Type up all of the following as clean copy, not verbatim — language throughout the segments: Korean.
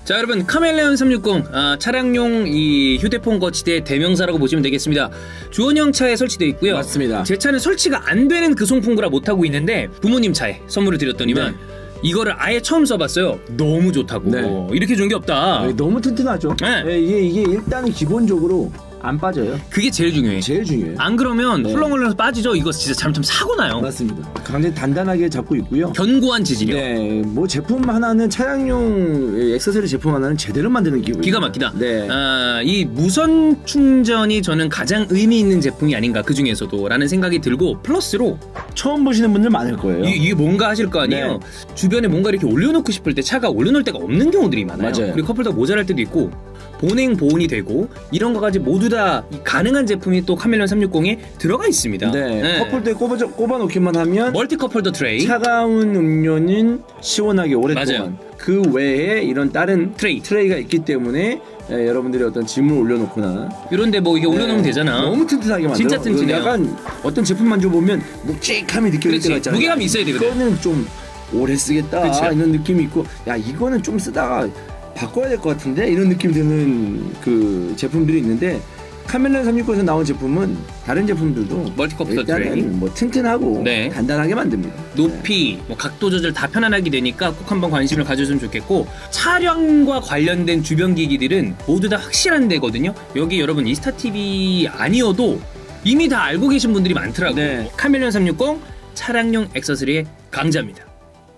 자, 여러분, 카멜레온 360 차량용 이 휴대폰 거치대 대명사라고 보시면 되겠습니다. 주원형 차에 설치되어 있고요. 맞습니다. 제 차는 설치가 안 되는 그 송풍구라 못하고 있는데 부모님 차에 선물을 드렸더니만 이거를 아예 처음 써봤어요. 너무 좋다고. 이렇게 좋은 게 없다. 너무 튼튼하죠. 이게 일단은 기본적으로 안 빠져요. 그게 제일 중요해. 제일 중요해요. 안 그러면 훌렁훌렁 빠지죠. 이거 진짜 잘못하면 사고 나요. 맞습니다. 굉장히 단단하게 잡고 있고요. 견고한 재질이요. 네, 뭐 제품 하나는 차량용 액세서리 제품 하나는 제대로 만드는 기분. 기가 막히다. 네. 이 무선 충전이 저는 가장 의미 있는 제품이 아닌가 그 중에서도라는 생각이 들고 플러스로 처음 보시는 분들 많을 거예요. 이게 뭔가 하실 거 아니에요. 네. 주변에 뭔가 이렇게 올려놓고 싶을 때 차가 올려놓을 데가 없는 경우들이 많아요. 맞아요. 그리고 컵홀더 모자랄 때도 있고. 보냉 보온이 되고 이런 거까지 모두 다 가능한 제품이 또 카멜레온 360에 들어가 있습니다. 네. 컵홀더에 꼽아놓기만 하면 멀티 컵홀더 트레이, 차가운 음료는 시원하게 오랫동안. 맞아요. 그 외에 이런 다른 트레이가 있기 때문에 여러분들이 어떤 짐을 올려놓거나 이런데 뭐 이게 올려놓으면 되잖아. 너무 튼튼하게 만들어. 진짜 튼튼해요. 약간 어떤 제품 만져보면 묵직함이 느껴질 때가 있잖아요. 무게감이 있어야 되거든. 이거는 좀 오래 쓰겠다 이런 느낌이 있고, 야 이거는 좀 쓰다가 바꿔야 될 것 같은데 이런 느낌 드는 그 제품들이 있는데, 카멜레온 360에서 나온 제품은 다른 제품들도 멀티컵홀더 트레이 일단은 뭐 튼튼하고 단단하게 만듭니다. 높이, 뭐 각도 조절 다 편안하게 되니까 꼭 한번 관심을 가져주면 좋겠고, 차량과 관련된 주변 기기들은 모두 다 확실한 데거든요. 여기 여러분 이스타TV 아니어도 이미 다 알고 계신 분들이 많더라고요. 카멜레온 360 차량용 액세서리의 강자입니다.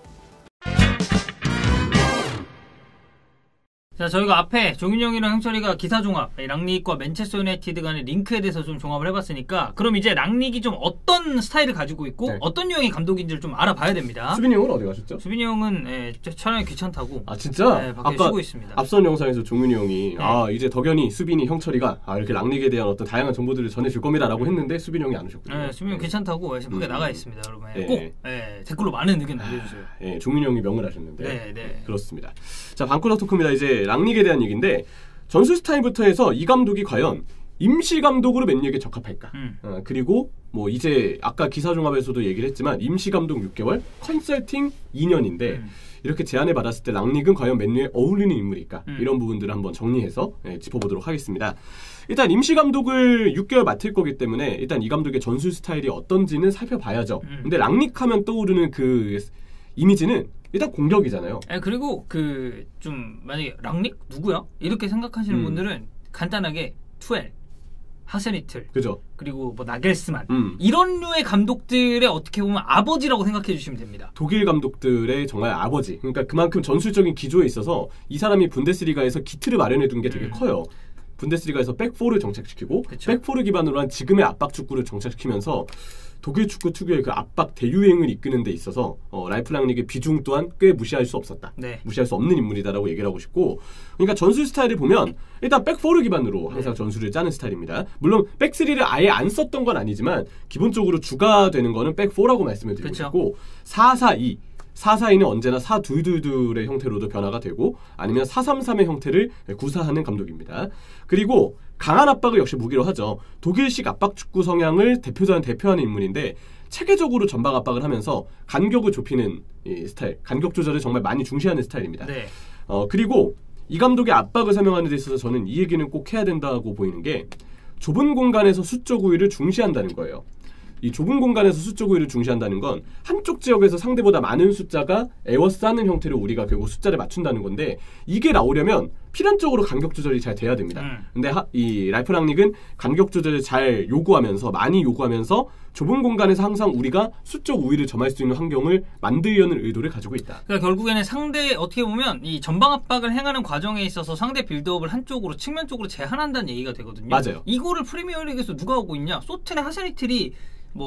자, 저희가 앞에 종윤형이랑 형철이가 기사종합, 랑닉과 맨체스터 유나이티드 간의 링크에 대해서 좀 종합을 해봤으니까, 그럼 이제 랑닉이 좀 어떤 스타일을 가지고 있고 어떤 유형의 감독인지를 좀 알아봐야 됩니다. 수빈이 형은 어디 가셨죠? 수빈이 형은 촬영이 귀찮다고 아 진짜? 밖에 쉬고 있습니다. 앞선 영상에서 종윤이 형이 이제 덕현이, 수빈이, 형철이가 이렇게 랑닉에 대한 어떤 다양한 정보들을 전해줄 겁니다 라고 했는데 수빈이 형이 안 오셨거든요. 네, 수빈이 형 귀찮다고 밖에 나가 있습니다. 여러분 꼭 댓글로 많은 의견 남겨주세요. 종윤이 형이 명을 하셨는데 네. 그렇습니다. 자, 방구석 토크입니다. 이제 랑닉에 대한 얘기인데, 전술 스타일부터 해서 이 감독이 과연 임시 감독으로 맨리그에 적합할까? 그리고 뭐 이제 아까 기사 종합에서도 얘기를 했지만 임시 감독 6개월, 컨설팅 2년인데 이렇게 제안을 받았을 때 랑닉은 과연 맨유에 어울리는 인물일까? 이런 부분들을 한번 정리해서 짚어보도록 하겠습니다. 일단 임시 감독을 6개월 맡을 거기 때문에 일단 이 감독의 전술 스타일이 어떤지는 살펴봐야죠. 근데 랑닉 하면 떠오르는 그 이미지는 일단 공격이잖아요. 그리고 좀 만약에 랑닉 누구야? 이렇게 생각하시는 분들은 간단하게 투엘, 하센히틀, 그죠? 그리고 뭐 나겔스만 이런 류의 감독들의 어떻게 보면 아버지라고 생각해 주시면 됩니다. 독일 감독들의 정말 아버지. 그러니까 그만큼 전술적인 기조에 있어서 이 사람이 분데스리가에서 기틀을 마련해 둔 게 되게 커요. 분데스리가에서 백포를 정착시키고 백포를 기반으로 한 지금의 압박 축구를 정착시키면서 독일 축구 특유의 그 압박 대유행을 이끄는 데 있어서 라이프 랑닉의 비중 또한 꽤 무시할 수 없었다. 무시할 수 없는 인물이다라고 얘기를 하고 싶고, 그러니까 전술 스타일을 보면 일단 백포를 기반으로 항상 전술을 짜는 스타일입니다. 물론 백스리를 아예 안 썼던 건 아니지만 기본적으로 주가 되는 거는 백포라고 말씀을 드리고 싶고, 4-4-2 4-4-2는 언제나 4-2-2-2의 형태로도 변화가 되고 아니면 4-3-3의 형태를 구사하는 감독입니다. 그리고 강한 압박을 역시 무기로 하죠. 독일식 압박 축구 성향을 대표하는 인물인데 체계적으로 전방 압박을 하면서 간격을 좁히는 이 스타일, 간격 조절을 정말 많이 중시하는 스타일입니다. 그리고 이 감독의 압박을 설명하는 데 있어서 저는 이 얘기는 꼭 해야 된다고 보이는 게, 좁은 공간에서 수적 우위를 중시한다는 거예요. 이 좁은 공간에서 수적 우위를 중시한다는 건 한쪽 지역에서 상대보다 많은 숫자가 에워싸는 형태로 우리가 결국 숫자를 맞춘다는 건데, 이게 나오려면 필연적으로 간격 조절이 잘 돼야 됩니다. 근데 이 라이프 랑닉은 간격 조절을 잘 요구하면서, 많이 요구하면서 좁은 공간에서 항상 우리가 수적 우위를 점할 수 있는 환경을 만들려는 의도를 가지고 있다. 그러니까 결국에는 어떻게 보면 이 전방 압박을 행하는 과정에 있어서 상대 빌드업을 한쪽으로, 측면 쪽으로 제한한다는 얘기가 되거든요. 맞아요. 이거를 프리미어리그에서 누가 하고 있냐? 소튼의 하센히틀이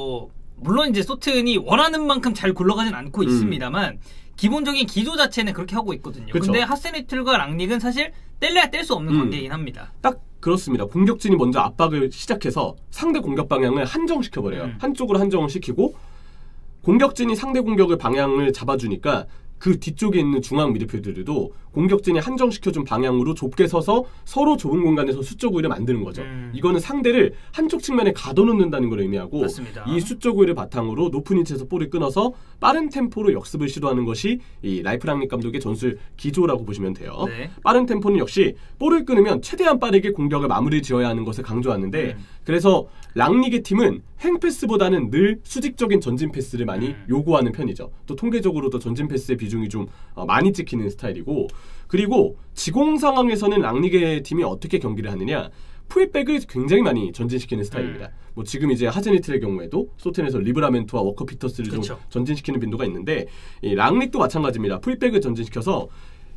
물론 이제 소튼이 원하는 만큼 잘 굴러가진 않고 있습니다만 기본적인 기조 자체는 그렇게 하고 있거든요. 근데 하센히틀과 랑닉은 사실 뗄래야 뗄 수 없는 관계이긴 합니다. 딱 그렇습니다. 공격진이 먼저 압박을 시작해서 상대 공격 방향을 한정시켜버려요. 한쪽으로 한정을 시키고 공격진이 상대 공격을 방향을 잡아주니까 그 뒤쪽에 있는 중앙 미드필더들도 공격진이 한정시켜준 방향으로 좁게 서서 서로 좁은 공간에서 수적 우위를 만드는 거죠. 이거는 상대를 한쪽 측면에 가둬놓는다는 걸 의미하고 맞습니다. 이 수적 우위를 바탕으로 높은 위치에서 볼을 끊어서 빠른 템포로 역습을 시도하는 것이 이 라이프 랑닉 감독의 전술 기조라고 보시면 돼요. 네. 빠른 템포는 역시 볼을 끊으면 최대한 빠르게 공격을 마무리 지어야 하는 것을 강조하는데 그래서 랑닉의 팀은 행패스보다는 늘 수직적인 전진 패스를 많이 요구하는 편이죠. 또 통계적으로도 전진 패스의 비중이 좀 많이 찍히는 스타일이고 그리고 지공 상황에서는 랑닉의 팀이 어떻게 경기를 하느냐 풀백을 굉장히 많이 전진시키는 스타일입니다. 뭐 지금 이제 하제니틀의 경우에도 소텐에서 리브라멘트와 워커 피터스를 좀 전진시키는 빈도가 있는데 이 랑닉도 마찬가지입니다. 풀백을 전진시켜서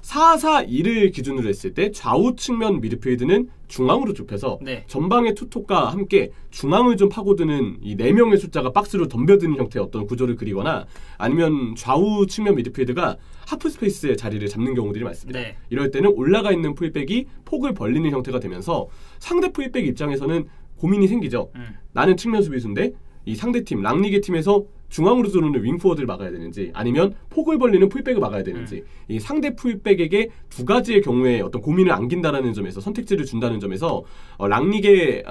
4-4-2를 기준으로 했을 때 좌우 측면 미드필드는 중앙으로 좁혀서 네. 전방의 투톱과 함께 중앙을 좀 파고드는 이 4명의 숫자가 박스로 덤벼드는 형태의 어떤 구조를 그리거나 아니면 좌우 측면 미드필드가 하프 스페이스의 자리를 잡는 경우들이 많습니다. 네. 이럴 때는 올라가 있는 풀백이 폭을 벌리는 형태가 되면서 상대 풀백 입장에서는 고민이 생기죠. 나는 측면 수비수인데 이 상대팀 랑닉의 팀에서 중앙으로 들어오는 윙포워드를 막아야 되는지 아니면 폭을 벌리는 풀백을 막아야 되는지 이 상대 풀백에게 두 가지의 경우에 어떤 고민을 안긴다라는 점에서 선택지를 준다는 점에서 랑닉의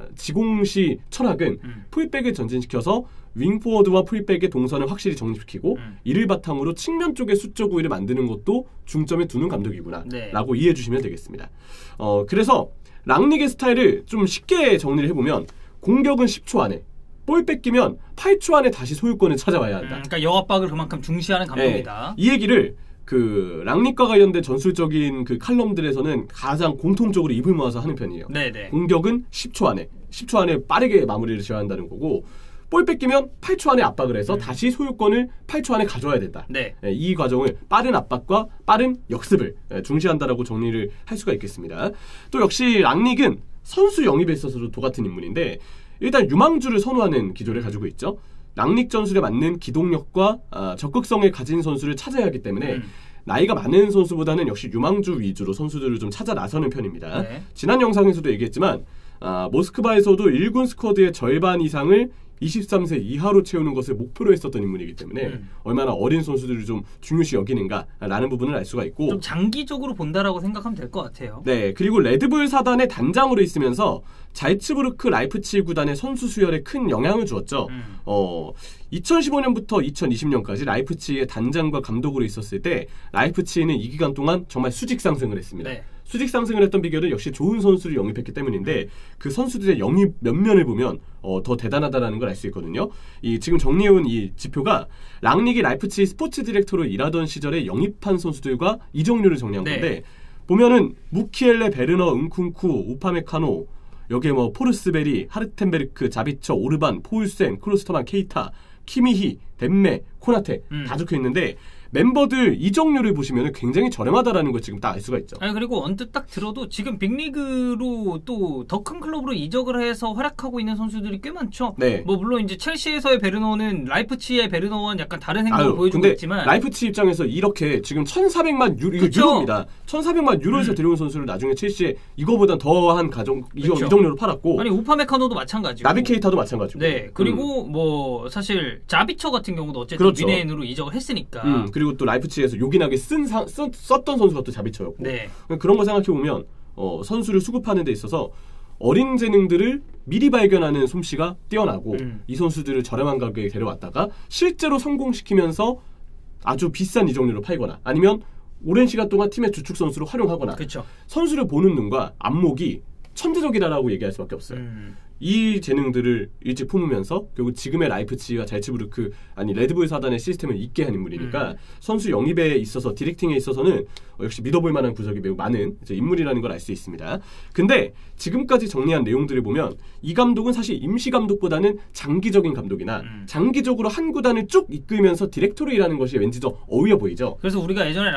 지공시 철학은 풀백을 전진시켜서 윙포워드와 풀백의 동선을 확실히 정립시키고 이를 바탕으로 측면 쪽의 수적 우위를 만드는 것도 중점에 두는 감독이구나 라고 이해해 주시면 되겠습니다. 그래서 랑닉의 스타일을 좀 쉽게 정리를 해보면 공격은 10초 안에 볼 뺏기면 8초 안에 다시 소유권을 찾아와야 한다. 그러니까 역압박을 그만큼 중시하는 감독이다. 이 얘기를 그 랑닉과 관련된 전술적인 그 칼럼들에서는 가장 공통적으로 입을 모아서 하는 편이에요. 네네. 공격은 10초 안에 빠르게 마무리를 지어야 한다는 거고 볼 뺏기면 8초 안에 압박을 해서 다시 소유권을 8초 안에 가져와야 된다. 네. 이 과정을 빠른 압박과 빠른 역습을 중시한다라고 정리를 할 수가 있겠습니다. 또 역시 랑닉은 선수 영입에 있어서도 도같은 인물인데 일단 유망주를 선호하는 기조를 가지고 있죠. 랑닉 전술에 맞는 기동력과 적극성을 가진 선수를 찾아야 하기 때문에 나이가 많은 선수보다는 역시 유망주 위주로 선수들을 좀 찾아 나서는 편입니다. 네. 지난 영상에서도 얘기했지만 모스크바에서도 1군 스쿼드의 절반 이상을 23세 이하로 채우는 것을 목표로 했었던 인물이기 때문에 얼마나 어린 선수들을 좀 중요시 여기는가라는 부분을 알 수가 있고 좀 장기적으로 본다라고 생각하면 될 것 같아요. 네, 그리고 레드불 사단의 단장으로 있으면서 잘츠부르크 라이프치히 구단의 선수 수혈에 큰 영향을 주었죠. 2015년부터 2020년까지 라이프치히의 단장과 감독으로 있었을 때 라이프치히는 이 기간 동안 정말 수직 상승을 했습니다. 네. 수직 상승을 했던 비결은 역시 좋은 선수를 영입했기 때문인데 그 선수들의 영입 면면을 보면 더 대단하다라는 걸 알 수 있거든요. 지금 정리해온 이 지표가 랑닉이 라이프치히 스포츠 디렉터로 일하던 시절에 영입한 선수들과 이적률을 정리한 건데 보면은 무키엘레, 베르너, 은쿤쿠, 우파메카노 여기에 뭐 포르스베리, 하르텐베르크, 자비처, 오르반, 포울센, 크로스터만, 케이타, 키미히, 덴메, 코나테 다 적혀 있는데 멤버들 이적률을 보시면 굉장히 저렴하다라는 걸 지금 딱 알 수가 있죠. 그리고 언뜻 딱 들어도 지금 빅리그로 또 더 큰 클럽으로 이적을 해서 활약하고 있는 선수들이 꽤 많죠. 네. 뭐 물론 이제 첼시에서의 베르너는 라이프치히의 베르너와는 약간 다른 행동을 보여주고 근데 있지만 라이프치히 입장에서 이렇게 지금 1,400만 유로, 이거 유로입니다. 1,400만 유로에서 데려온 선수를 나중에 첼시에 이거보다 더한 이적료로 팔았고 아니 우파메카노도 마찬가지고 나비 케이타도 마찬가지고 네. 그리고 뭐 사실 자비처 같은 경우도 어쨌든 그렇죠. 미네인으로 이적을 했으니까 그리고 또 라이프치히에서 요긴하게 썼던 선수가 또 자비처였고 네. 그런 거 생각해보면 선수를 수급하는 데 있어서 어린 재능들을 미리 발견하는 솜씨가 뛰어나고 이 선수들을 저렴한 가격에 데려왔다가 실제로 성공시키면서 아주 비싼 이적료로 팔거나 아니면 오랜 시간 동안 팀의 주축 선수로 활용하거나 그쵸. 선수를 보는 눈과 안목이 천재적이다라고 얘기할 수밖에 없어요. 이 재능들을 일찍 품으면서 결국 지금의 라이프치히와 잘츠부르크 아니 레드불 사단의 시스템을 잇게 한 인물이니까 선수 영입에 있어서 디렉팅에 있어서는 역시 믿어볼 만한 구석이 매우 많은 인물이라는 걸 알 수 있습니다. 근데 지금까지 정리한 내용들을 보면 이 감독은 사실 임시 감독보다는 장기적인 감독이나 장기적으로 한 구단을 쭉 이끌면서 디렉터로 일하는 것이 왠지 더 어울려 보이죠. 그래서 우리가 예전에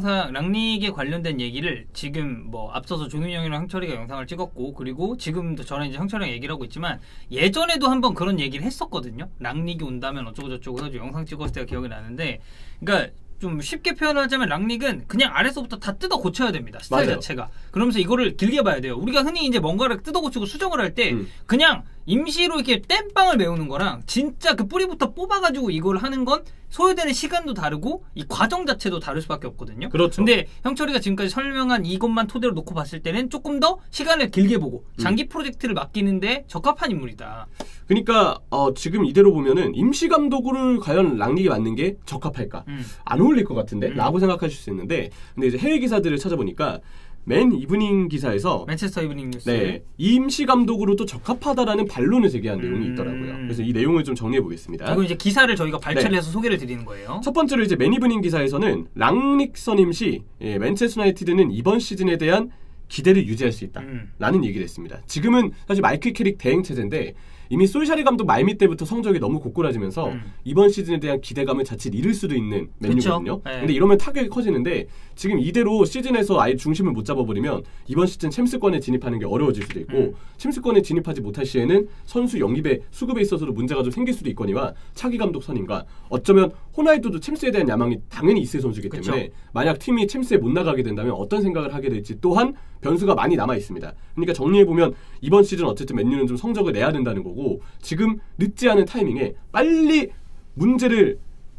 랑닉에 관련된 얘기를 지금 뭐 앞서서 종윤이 형이랑 형철이가 영상을 찍었고 그리고 지금도 저는 이제 형철이랑 얘기를 하고 있지만 예전에도 한번 그런 얘기를 했었거든요. 랑닉이 온다면 어쩌고 저쩌고 해가지고 영상 찍었을 때가 기억이 나는데 그러니까 좀 쉽게 표현하자면 랑닉은 그냥 아래서부터 다 뜯어 고쳐야 됩니다. 스타일 맞아요. 자체가. 그러면서 이거를 길게 봐야 돼요. 우리가 흔히 이제 뭔가를 뜯어 고치고 수정을 할 때 그냥 임시로 이렇게 땜빵을 메우는 거랑 진짜 그 뿌리부터 뽑아가지고 이걸 하는 건 소요되는 시간도 다르고 이 과정 자체도 다를 수밖에 없거든요. 그렇죠. 근데 형철이가 지금까지 설명한 이것만 토대로 놓고 봤을 때는 조금 더 시간을 길게 보고 장기 프로젝트를 맡기는데 적합한 인물이다. 그러니까 지금 이대로 보면은 임시 감독을 과연 랑닉이 맡는 게 적합할까? 안 어울릴 것 같은데? 라고 생각하실 수 있는데, 근데 이제 해외 기사들을 찾아보니까 맨 이브닝 기사에서 맨체스터 이브닝 뉴스 네, 임시 감독으로도 적합하다는 반론을 제기한 내용이 있더라고요. 그래서 이 내용을 좀 정리해 보겠습니다. 그리고 이제 기사를 저희가 발췌를 네. 해서 소개를 드리는 거예요. 첫 번째로 이제 맨 이브닝 기사에서는 랑닉 선임 시 맨체스터 유나이티드는 이번 시즌에 대한 기대를 유지할 수 있다 라는 얘기를 했습니다. 지금은 사실 마이클 캐릭 대행 체제인데 이미 솔샤리 감독 말미 때부터 성적이 너무 고꾸라지면서 이번 시즌에 대한 기대감을 자칫 잃을 수도 있는 맨유거든요. 네. 근데 이러면 타격이 커지는데 지금 이대로 시즌에서 아예 중심을 못 잡아버리면 이번 시즌 챔스권에 진입하는 게 어려워질 수도 있고 챔스권에 진입하지 못할 시에는 선수 영입에 수급에 있어서도 문제가 좀 생길 수도 있거니와 차기 감독 선임과 어쩌면 호나우두도 챔스에 대한 야망이 당연히 있을 선수이기 때문에 그쵸. 만약 팀이 챔스에 못 나가게 된다면 어떤 생각을 하게 될지 또한 변수가 많이 남아 있습니다. 그러니까 정리해보면 이번 시즌 어쨌든 맨유는 좀 성적을 내야 된다는 거고 지금 늦지 않은 타이밍에 빨리 문제를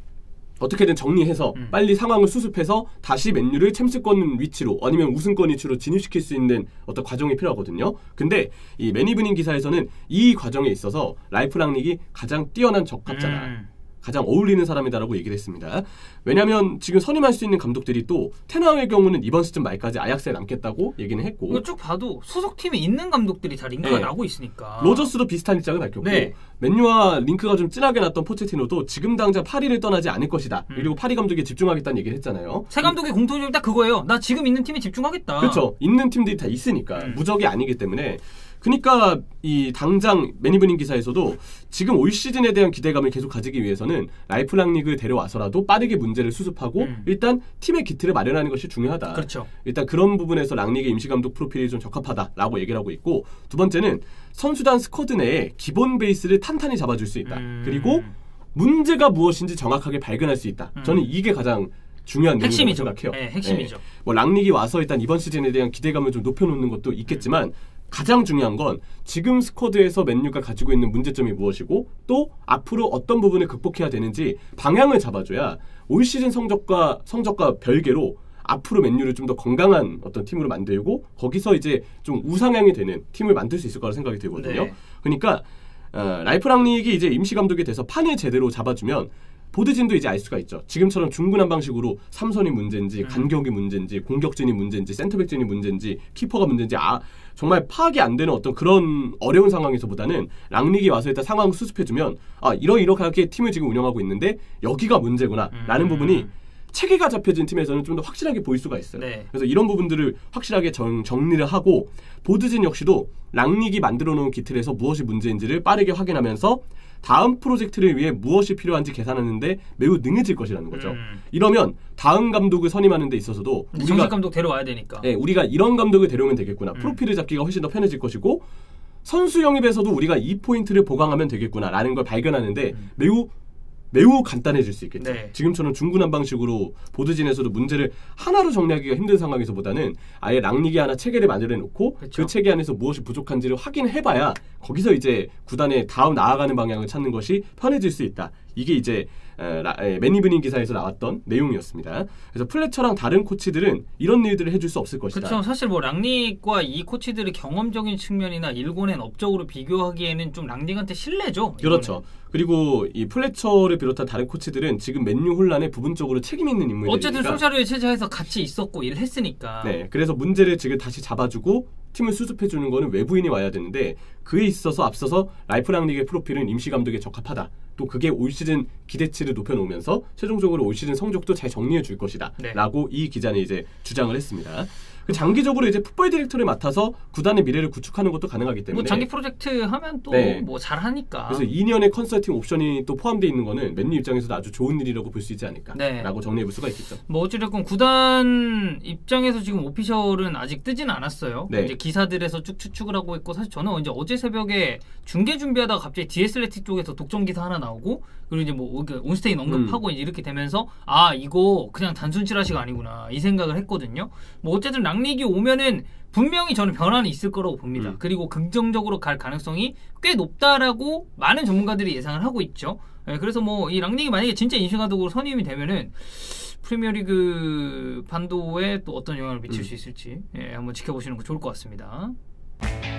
어떻게든 정리해서 빨리 상황을 수습해서 다시 맨유를 챔스권 위치로 아니면 우승권 위치로 진입시킬 수 있는 어떤 과정이 필요하거든요. 근데 이 맨이브닝 기사에서는 이 과정에 있어서 라이프 랑닉이 가장 뛰어난 적합자다. 가장 어울리는 사람이다라고 얘기를 했습니다. 왜냐하면 지금 선임할 수 있는 감독들이 또 테나우의 경우는 이번 시즌 말까지 아약스에 남겠다고 얘기는 했고 이거 쭉 봐도 소속팀에 있는 감독들이 다 링크가 네. 나고 있으니까 로저스도 비슷한 입장을 밝혔고 네. 맨유와 링크가 좀 진하게 났던 포체티노도 지금 당장 파리를 떠나지 않을 것이다. 그리고 파리 감독에 집중하겠다는 얘기를 했잖아요. 새 감독의 공통점이 딱 그거예요. 나 지금 있는 팀에 집중하겠다. 그렇죠. 있는 팀들이 다 있으니까 무적이 아니기 때문에 그러니까 이 당장 맨이브닝 기사에서도 지금 올 시즌에 대한 기대감을 계속 가지기 위해서는 라이프 랑닉을 데려와서라도 빠르게 문제를 수습하고 일단 팀의 기틀을 마련하는 것이 중요하다. 그렇죠. 일단 그런 부분에서 랑닉의 임시감독 프로필이 좀 적합하다라고 얘기를 하고 있고 두 번째는 선수단 스쿼드 내에 기본 베이스를 탄탄히 잡아줄 수 있다. 그리고 문제가 무엇인지 정확하게 발견할 수 있다. 저는 이게 가장 중요한 내용이라고 생각해요. 네, 핵심이죠. 네. 뭐 랑닉이 와서 일단 이번 시즌에 대한 기대감을 좀 높여놓는 것도 있겠지만 가장 중요한 건 지금 스쿼드에서 맨유가 가지고 있는 문제점이 무엇이고 또 앞으로 어떤 부분을 극복해야 되는지 방향을 잡아줘야 올 시즌 성적과 별개로 앞으로 맨유를 좀 더 건강한 어떤 팀으로 만들고 거기서 이제 좀 우상향이 되는 팀을 만들 수 있을 거라 생각이 들거든요. 네. 그러니까 라이프 랑닉이 이제 임시 감독이 돼서 판을 제대로 잡아주면 보드진도 이제 알 수가 있죠. 지금처럼 중구난 방식으로 삼선이 문제인지 간격이 문제인지 공격진이 문제인지 센터백진이 문제인지 키퍼가 문제인지 정말 파악이 안 되는 어떤 그런 어려운 상황에서보다는 랑닉이 와서 일단 상황을 수습해주면 이렇게 팀을 지금 운영하고 있는데 여기가 문제구나 라는 부분이 체계가 잡혀진 팀에서는 좀 더 확실하게 보일 수가 있어요. 네. 그래서 이런 부분들을 확실하게 정리를 하고 보드진 역시도 랑닉이 만들어 놓은 기틀에서 무엇이 문제인지를 빠르게 확인하면서 다음 프로젝트를 위해 무엇이 필요한지 계산하는데 매우 능해질 것이라는 거죠. 이러면 다음 감독을 선임하는 데 있어서도 정식 감독 데려와야 되니까. 네, 우리가 이런 감독을 데려오면 되겠구나. 프로필을 잡기가 훨씬 더 편해질 것이고 선수 영입에서도 우리가 이 포인트를 보강하면 되겠구나라는 걸 발견하는데 매우 간단해질 수 있겠죠. 네. 지금처럼 중구난 방식으로 보드진에서도 문제를 하나로 정리하기가 힘든 상황에서보다는 아예 랑닉이 하나 체계를 만들어놓고 그 체계 안에서 무엇이 부족한지를 확인해봐야 거기서 이제 구단의 다음 나아가는 방향을 찾는 것이 편해질 수 있다. 이게 이제 맨이브닝 기사에서 나왔던 내용이었습니다. 그래서 플래처랑 다른 코치들은 이런 일들을 해줄 수 없을 것이다. 그렇죠. 사실 뭐 랑닉과 이 코치들의 경험적인 측면이나 일궈낸 업적으로 비교하기에는 좀 랑닉한테 실례죠. 그렇죠. 이거는. 그리고 이 플래처를 비롯한 다른 코치들은 지금 맨유 혼란에 부분적으로 책임 있는 인물들이니까 어쨌든 솔샤르의 체제에서 같이 있었고 일을 했으니까. 네, 그래서 문제를 지금 다시 잡아주고 팀을 수습해주는 거는 외부인이 와야 되는데 그에 있어서 앞서서 라이프 랑닉의 프로필은 임시 감독에 적합하다. 또 그게 올 시즌 기대치를 높여놓으면서 최종적으로 올 시즌 성적도 잘 정리해 줄 것이다. 네. 라고 이 기자는 이제 주장을 했습니다. 장기적으로 이제 풋볼 디렉터를 맡아서 구단의 미래를 구축하는 것도 가능하기 때문에 뭐 장기 프로젝트 하면 또 뭐 잘하니까. 그래서 2년의 컨설팅 옵션이 또 포함되어 있는 거는 맨유 입장에서도 아주 좋은 일이라고 볼 수 있지 않을까라고 정리해 볼 수가 있겠죠. 뭐 어찌됐건 구단 입장에서 지금 오피셜은 아직 뜨지는 않았어요. 네. 이제 기사들에서 쭉 추측을 하고 있고 사실 저는 이제 어제 새벽에 중계 준비하다가 갑자기 디에슬레틱 쪽에서 독점 기사 하나 나오고 그리고 이제 뭐 온스테인 언급하고 이제 이렇게 되면서 이거 그냥 단순 찌라시가 아니구나 이 생각을 했거든요. 뭐 어쨌든 랑리기 오면은 분명히 저는 변화는 있을 거라고 봅니다. 그리고 긍정적으로 갈 가능성이 꽤 높다라고 많은 전문가들이 예상을 하고 있죠. 예, 그래서 뭐 이 랑리기 만약에 진짜 인수감독으로 선임이 되면은 프리미어리그 판도에 또 어떤 영향을 미칠 수 있을지 한번 지켜보시는 거 좋을 것 같습니다.